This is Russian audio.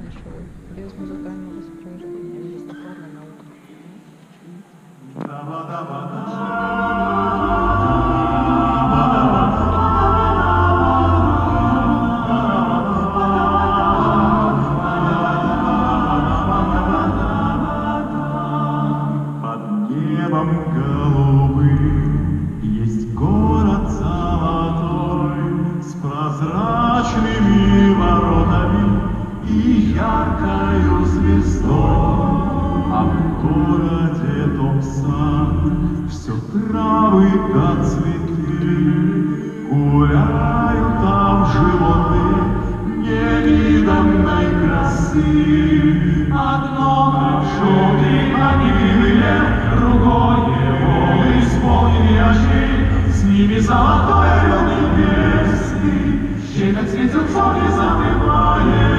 еще без музыкального сопровождения, без доклада наука. Под небом голубым есть город золотой с прозрачными воротами и яркою звездой. А в городе том сад, все травы да цветы, гуляют там животные невиданной красы. Одно хорошо гибель, другое волны исполнили очей, с ними золотой орел небесный, щедро цветет солнце забывает.